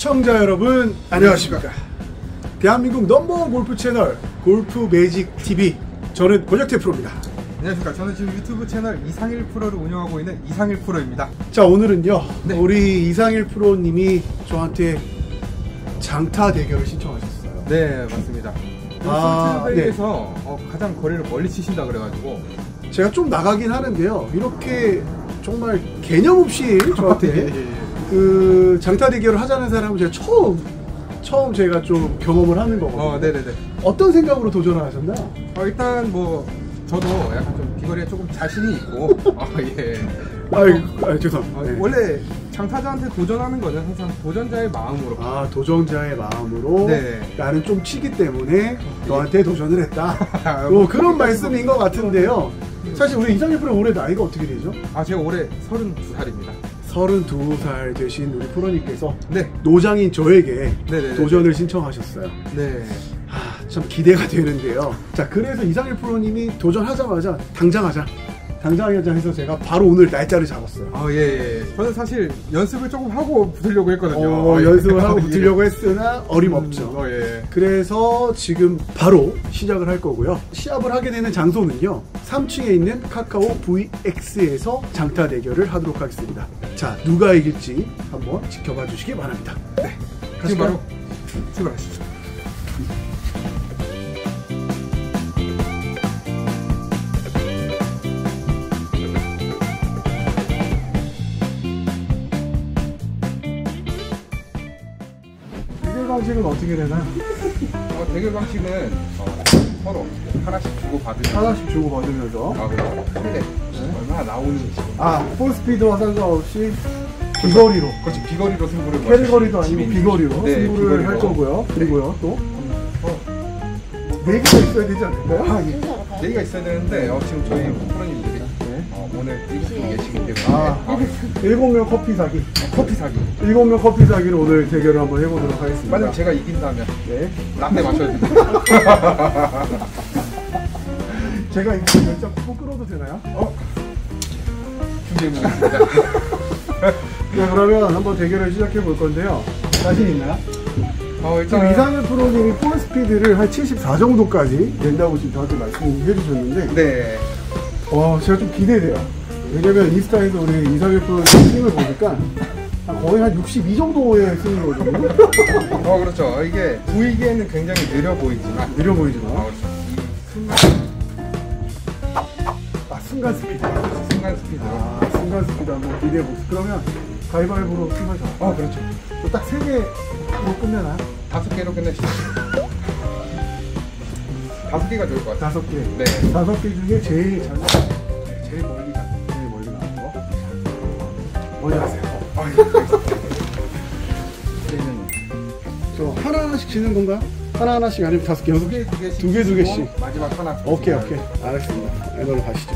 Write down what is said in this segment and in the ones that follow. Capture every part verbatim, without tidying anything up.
시청자 여러분 안녕하십니까. 대한민국 넘버원 골프 채널 골프 매직 티비, 저는 권혁태 프로입니다. 안녕하십니까. 저는 지금 유튜브 채널 이상일 프로를 운영하고 있는 이상일 프로입니다. 자, 오늘은요, 네. 우리 이상일 프로님이 저한테 장타 대결을 신청하셨어요. 네, 맞습니다. 아, 칠백에서 네. 어, 가장 거리를 멀리 치신다 그래가지고 제가 좀 나가긴 하는데요, 이렇게 정말 개념 없이 저한테 예, 예, 예. 그 장타 대결을 하자는 사람은 제가 처음 처음 제가 좀 경험을 하는 거거든요. 어, 네네네. 어떤 생각으로 도전을 하셨나요? 어, 일단 뭐 저도 약간 좀 비거리에 조금 자신이 있고 아, 예. 아이, 아, 죄송합니다. 어, 네. 원래 장타자한테 도전하는 거는 항상 도전자의 마음으로. 아, 도전자의 마음으로. 네. 나는 좀 치기 때문에 너한테 도전을 했다. 뭐 그런 말씀인 것 같은데요. 사실 우리 이상일 프로 올해 나이가 어떻게 되죠? 아, 제가 올해 서른두 살입니다. 서른두 살 되신 우리 프로님께서 네. 노장인 저에게 네네네. 도전을 신청하셨어요. 네. 아, 참 기대가 되는데요. 자, 그래서 이상일 프로님이 도전하자마자 당장 하자. 당장 하자 해서 제가 바로 오늘 날짜를 잡았어요. 아, 예, 예. 저는 사실 연습을 조금 하고 붙으려고 했거든요. 어, 아, 연습을 예. 하고 붙으려고 했으나 어림없죠. 음, 어, 예. 그래서 지금 바로 시작을 할 거고요. 시합을 하게 되는 장소는요, 삼 층에 있는 카카오 브이엑스에서 장타 대결을 하도록 하겠습니다. 자, 누가 이길지 한번 지켜봐 주시기 바랍니다. 네, 지금 바로 출발하시죠. 대결 방식은 어떻게 되나요? 어, 대결 방식은 어, 서로 하나씩 주고 받으면서 하나씩 주고 받으면서 아, 그리고 스피드 얼마나 나오는지. 아, 풀스피드와 상관없이 비거리로. 그렇지, 비거리로 승부를. 캐리거리도 아니고 비거리로 네, 승부를 비거리로. 할 거고요. 그리고요, 또 네 개가 있어야 되지 않을까요? 아, 예. 네 개가 있어야 되는데 어, 지금 저희 프로님들이 네. 어, 오늘 일곱 분 계시기 때문에 아, 아, 일곱 명 커피 사기. 커피 사기. 일곱 명 커피 사기를 오늘 대결을 한번 해보도록 하겠습니다. 만약 제가 이긴다면 네. 라떼 마셔야 됩니다. 제가 이거 열장 꼭 끌어도 되나요? 어? 준비해보겠습니다. 네, 그러면 한번 대결을 시작해 볼 건데요. 자신 있나요? 어, 지금 일단 이상일 프로님이 볼 스피드를 한 칠십사 정도까지 낸다고 지금 저한테 말씀해 주셨는데, 네. 와, 제가 좀 기대돼요. 왜냐면 인스타에서 우리 이상일 프로님 스윙을 보니까 거의 한 육십이 정도의 스윙이거든요. 어, 그렇죠. 이게 보이기에는 굉장히 느려 보이지만 느려 보이지만. 아, 그렇죠. 이 순간, 아, 순간 스피드. 순간 스피드. 아, 순간 스피드 한번 기대해 보세요. 그러면 가위바위보로 순간 잡아. 어, 그렇죠. 딱 세 개로 끝내나요? 다섯 개로 끝내시죠. 다섯 개가 좋을 것 같아요. 다섯 개. 네. 다섯 개 중에 제일 잘, 네, 제일 멀리 가, 제일 멀리 가는 거. 먼저 하세요. 아, 예, 알겠습니다. 이제는 저 하나 하나씩 치는 건가요? 하나 하나씩 아니면 다섯 개, 여섯 개? 두 개씩, 두 개, 두 개씩. 마지막 하나. 오케이, 오케이. 알겠습니다. 이걸로 가시죠.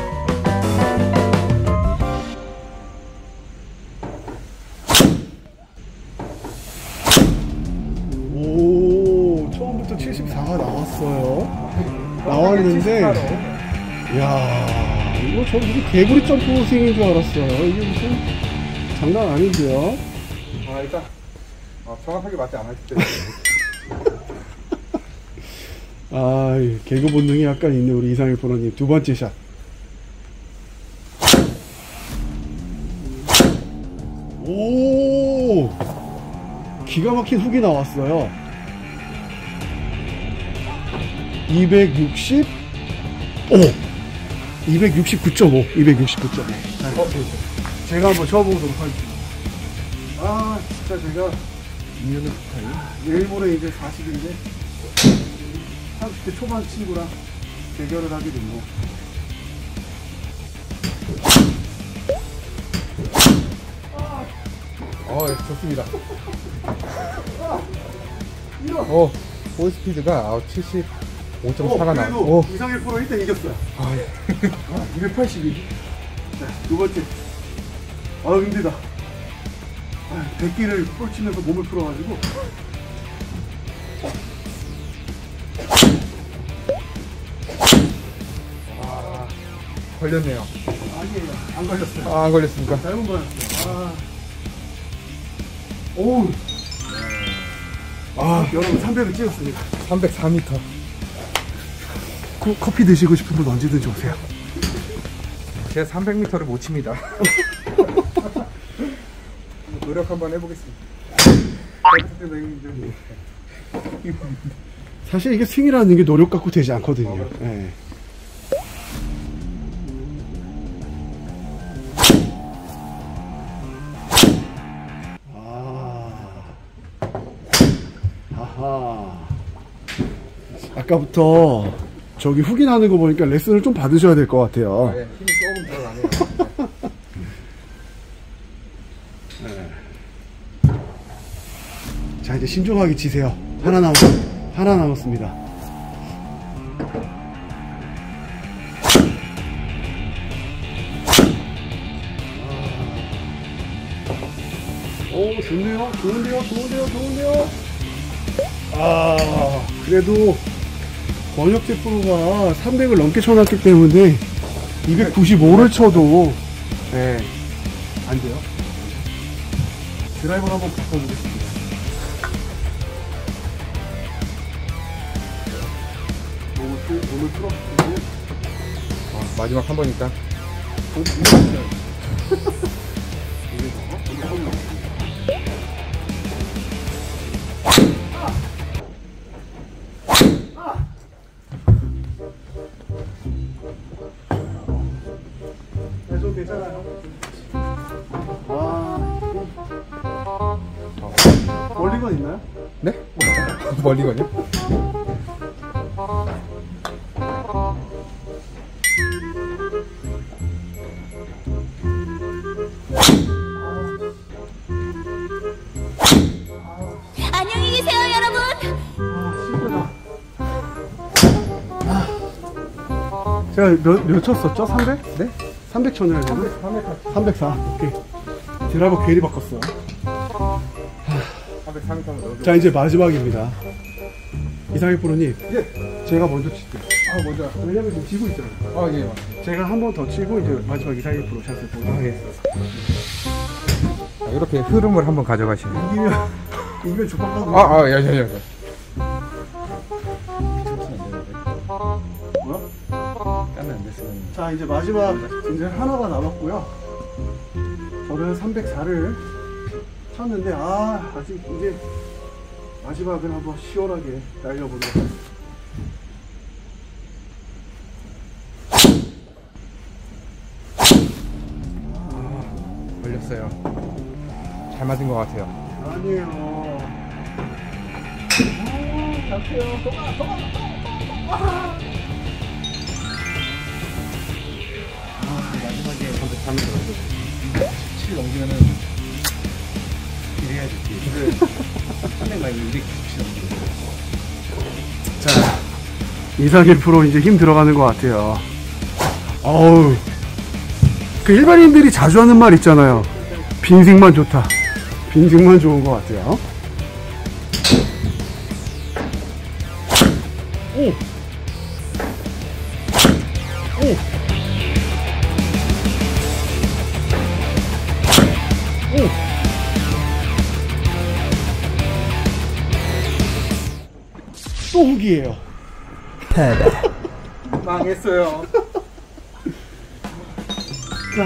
오, 처음부터 칠십사가 나왔어요. 나왔는데, 이야, 이거 저 무슨 개구리 점프 스윙인 줄 알았어요. 이게 무슨 장난 아닌데요? 아, 일단 어, 정확하게 맞지 않았기 때문에. 아, 개그 본능이 약간 있네, 우리 이상일 프로님. 두 번째 샷. 오, 기가 막힌 훅이 나왔어요. 이백육십, 오, 이백육십구 점 오, 이백육십구 점 오. 어, 제가 한번 쳐보도록 하겠습니다. 아, 진짜 제가 이유는 스타일. 내일 모레 이제 사십인데 삼십 대 초반 친구랑 대결을 하게 됐네. 어, 예, 좋습니다. 어, 볼 스피드가 칠십오 점 사가 나와. 그래도 이상일 프로 일 등 이겼어요. 아, 예. 아, 이백팔십이. 자, 두 번째. 아, 힘들다. 아, 백기를 펼치면서 몸을 풀어가지고. 아, 걸렸네요. 아니에요. 안 걸렸어요. 아, 안 걸렸습니까? 잘못 걸렸어요. 아. 오우. 아, 여러분 삼백을 찍었습니다. 삼백사 미터. 코, 커피 드시고 싶은 분 언제든지 오세요. 제가 삼백 미터를 못 칩니다. 노력 한번 해보겠습니다. 사실 이게 스윙이라는 게 노력 갖고 되지 않거든요. 네. 아하. 아까부터 저기 훅이 나는 거 보니까 레슨을 좀 받으셔야 될 것 같아요. 아, 예. 힘이 조금 들어가네요. 네. 자, 이제 신중하게 치세요. 하나 남았, 하나 남았습니다. 오, 좋네요. 좋은데요, 좋은데요, 좋은데요. 아, 그래도 권혁재 프로가 삼백을 넘게 쳐놨기 때문에 이백구십오를 쳐도, 네, 안 돼요. 드라이버를 한번 바꿔보겠습니다. 몸을, 풀, 몸을 풀어주고. 아, 마지막 한 번이니까. 괜찮아요. 와. 멀리건 있나요? 네? 멀리건요? 안녕히 계세요, 여러분. 아, 힘들다. 아. 제가 몇, 몇 쳤었죠? 삼백? 네? 삼백 쳤나요? 삼백, 삼백, 삼백사. 오케이. 드라이버 괜히 바꿨어. 삼백사 미터 넣어줘. 자, 이제 마지막입니다. 이상희 프로님. 예. 제가 먼저 칠게요. 아, 먼저. 왜냐면 지금 지고 있잖아요. 아, 예, 맞습니다. 제가 한 번 더 치고 이제 마지막 이상희 프로 샷을 보고. 아, 예. 자, 이렇게 흐름을 한번 가져가시면. 이기면, 이기면 죽방가고. 아, 아, 야, 야, 야. 뭐야? 까면 안 됐으면. 자, 이제 마지막 이제 하나가 남았고요. 저는 삼백사를 쳤는데, 아, 아직 이제 마지막을 한번 시원하게 날려보도록 하겠습니다. 아, 걸렸어요. 잘 맞은 것 같아요. 아니에요. 아, 잡혀요. 도가, 도가, 도가. 마지막에 삼백사 미터 넣어줘. 칠 넘기면은 이래야지. 삼백만 이백구십칠 넘기고. 자, 이상일 프로 이제 힘 들어가는 것 같아요. 어우, 그 일반인들이 자주 하는 말 있잖아요. 빈승만 좋다. 빈승만 좋은 것 같아요. 오! 오! 오! 또 훅이에요. 망했어요. 자,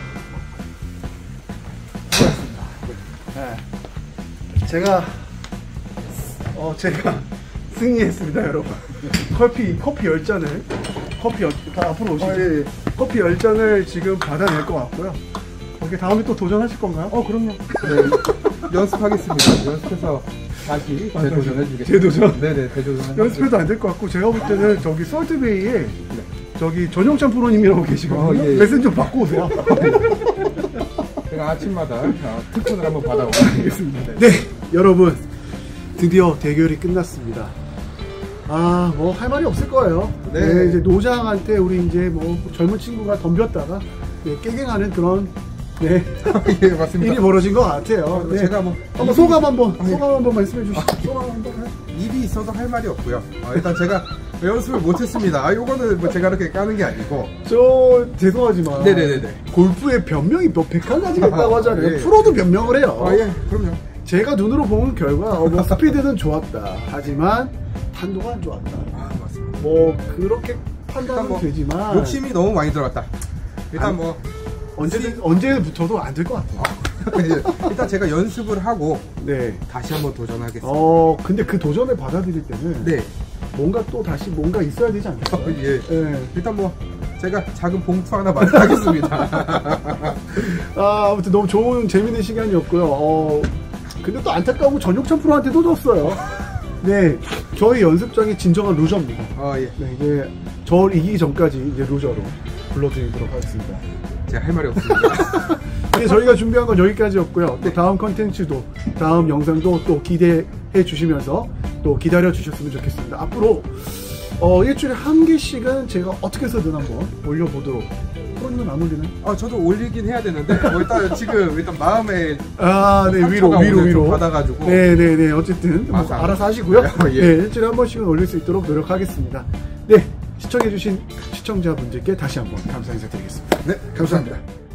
네. 제가 어 제가 승리했습니다, 여러분. 커피 커피 열 잔을 커피 열, 다 앞으로 오시죠. 아, 예, 예. 커피 열 잔을 지금 받아낼 것 같고요. 오케이, 다음에 또 도전하실 건가요? 어, 그럼요. 네. 연습하겠습니다. 연습해서 다시 아, 재도전해주겠습니다. 재도전? 네네, 재도전. 연습해도 안 될 것 같고, 제가 볼 때는 저기 솔트베이에 네. 저기 전용찬 프로님이라고 계시거든요. 어, 예, 예. 레슨 좀 받고 오세요. 제가 아침마다 자, 특훈을 한번 받아오겠습니다. 네, 여러분, 드디어 대결이 끝났습니다. 아, 뭐 할 말이 없을 거예요. 네. 네, 이제 노장한테 우리 이제 뭐 젊은 친구가 덤볐다가 네, 깨갱하는 그런 네 예, 맞습니다. 일이 벌어진 것 같아요. 어, 네. 제가 뭐 한번 소감 한번 아, 예. 소감 한번 말씀해 주시죠. 소감 한번. 입이 있어도 할 말이 없고요. 아, 일단 제가 연습을 못했습니다. 아, 요거는 뭐 제가 이렇게 까는 게 아니고. 저 죄송하지만 네네네네. 골프에 변명이 몇 백한 가지가 있다고 하잖아요. 예. 프로도 변명을 해요. 아, 예, 그럼요. 제가 눈으로 본 결과 어, 뭐 스피드는 좋았다. 하지만 탄도가 안 좋았다. 아, 맞습니다. 뭐 그렇게 판단은 뭐 되지만 욕심이 너무 많이 들어갔다. 일단 아니, 뭐 언제든 언제부터도 안 될 것 같아요. 일단 제가 연습을 하고 네. 다시 한번 도전하겠습니다. 어 근데 그 도전을 받아들일 때는 네. 뭔가 또 다시 뭔가 있어야 되지 않겠어요? 어, 예. 네. 일단 뭐 제가 작은 봉투 하나 마련하겠습니다. 아, 아무튼 너무 좋은 재밌는 시간이었고요. 어, 근데 또 안타까운 건 전용찬 프로한테도 졌어요. 네, 저희 연습장의 진정한 루저입니다. 어, 예. 네, 이제 저를 이기기 전까지 이제 루저로 불러드리도록 하겠습니다. 제가 할 말이 없습니다. 네, 저희가 준비한 건 여기까지였고요. 또 다음 컨텐츠도, 다음 영상도 또 기대해 주시면서 또 기다려 주셨으면 좋겠습니다. 앞으로 어, 일주일에 한 개씩은 제가 어떻게 해서든 한번 올려보도록. 프로님은 안 올리나요? 아, 저도 올리긴 해야 되는데 뭐 일단 지금 일단 마음에 아, 네, 위로, 상처가 위로, 오늘 좀 위로. 받아가지고. 네네네. 어쨌든, 뭐 맞아. 알아서 하시고요. 예. 네, 일주일에 한 번씩은 올릴 수 있도록 노력하겠습니다. 네, 시청해주신 시청자분들께 다시 한번 감사 인사드리겠습니다. 네, 감사합니다.